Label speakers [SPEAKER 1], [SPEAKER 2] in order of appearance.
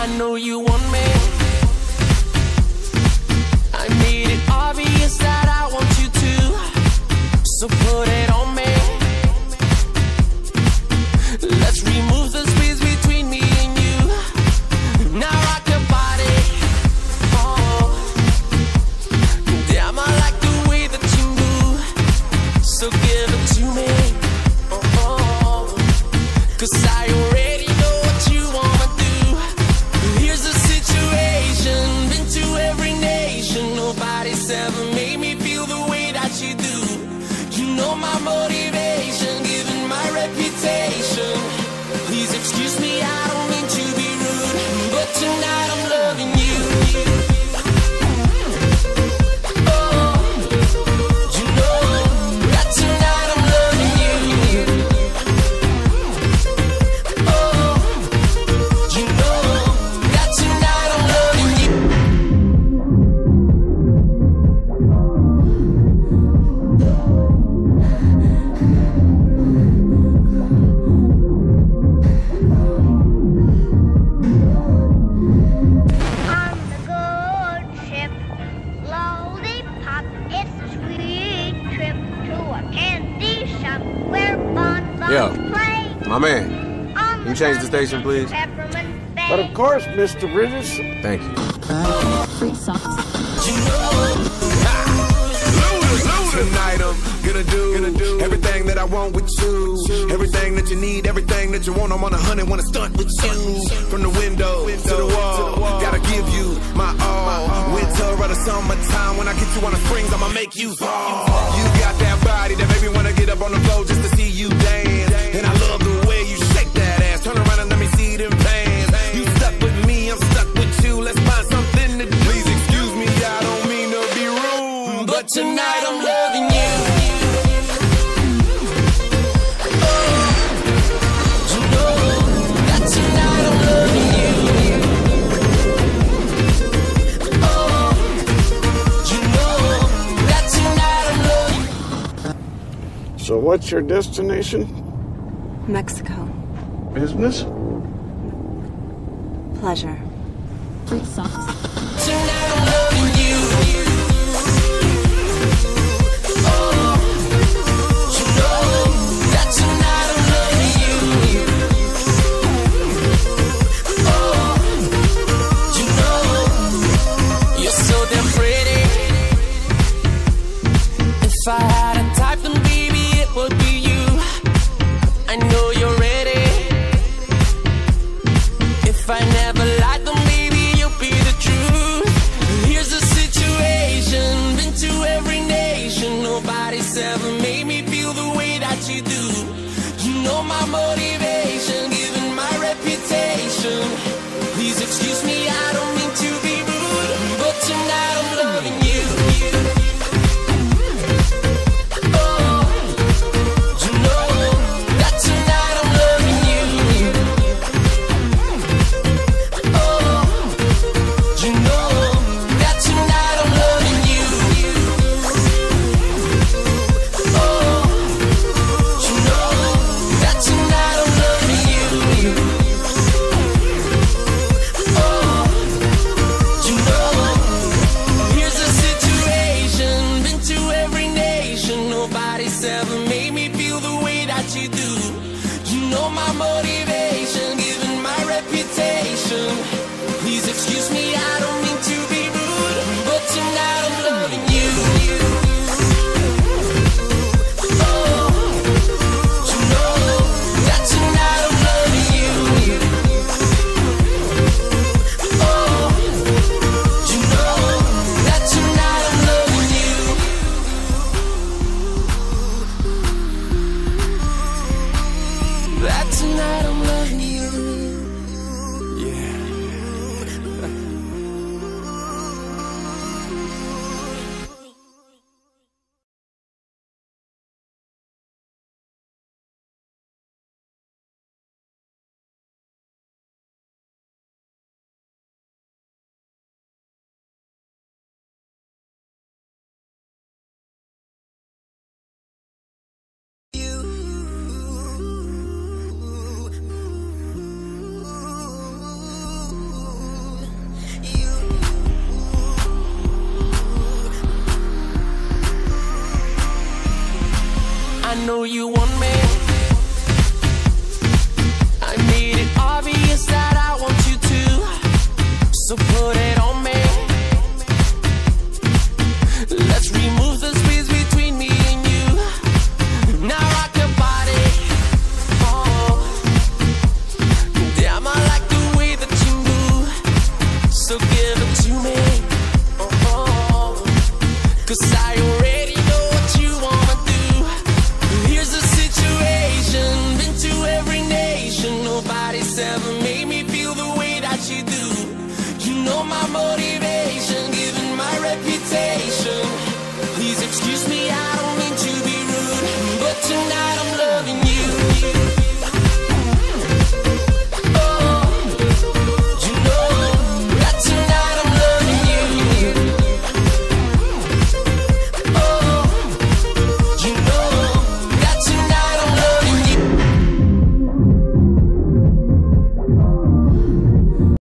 [SPEAKER 1] know you want me. I made it obvious that I want you to, so put it on me. Let's remove the space between me and you. Now rock your body. Oh, damn, I like the way that you move, so give it to me. Oh, 'cause I already know what you wanna do. Here's the situation, been to every nation. Nobody's ever made me feel the way that you do. You know my motivation, given my reputation. Please excuse me, I don't mean to be rude, but tonight I'm loving you. Oh, you know that tonight I'm loving you. Oh, you know that tonight I'm loving you.
[SPEAKER 2] On the good ship, lollipop, it's a sweet trip to a candy shop where bonbons
[SPEAKER 3] Yo,
[SPEAKER 2] play.
[SPEAKER 3] my man,
[SPEAKER 2] On
[SPEAKER 3] can you change the station, please?
[SPEAKER 2] Peppermint
[SPEAKER 4] But of course, Mr. Bridges.
[SPEAKER 3] Thank you.
[SPEAKER 5] Tonight I'm gonna do everything that I want with you. Everything that you need, everything that you want. I'm on a hunt and wanna stunt with you. From the window to the wall, gotta give you my all. Winter or the summertime, when I get you on the springs, I'ma make you fall. You got that body that made me wanna get up on the floor just to see you dance. And I love the way you shake that ass. Turn around and let me see them pants. You stuck with me, I'm stuck with you. Let's find something to do. Please excuse me, I don't mean to be rude,
[SPEAKER 1] But tonight I'm loving you. Oh, you know that tonight I'm loving you. Oh, you know that tonight I'm loving you.
[SPEAKER 4] So what's your destination?
[SPEAKER 6] Mexico.
[SPEAKER 4] Business?
[SPEAKER 6] Pleasure.
[SPEAKER 1] Tonight I'm loving you. Oh, you know that tonight I'm loving you. Oh, you know you're so damn pretty. If I had a type, then baby it would be you. I know you're ready. If I never lied, then maybe you'll be the truth. Here's the situation, been to every nation. Nobody's ever made me feel the way that you do. You know my motivation, given my reputation. Please excuse me, I don't mean to be rude, but tonight I'm loving you. Oh, you know that tonight I'm loving you. Oh, you know that tonight I'm loving you. Oh, you know that tonight I'm loving you. Oh, you know, here's the situation, been to every nation. Nobody's ever made me feel the way that you do. You know my motivation, given my reputation. Please excuse me, I don't mean to be rude, but tonight I'm loving you. Oh, you know that tonight I'm loving you. Oh, you know that tonight I'm loving you. That tonight I'm loving you.
[SPEAKER 5] Yeah.
[SPEAKER 1] You're my motivation, given my reputation. Please excuse me, I don't mean to be rude, but tonight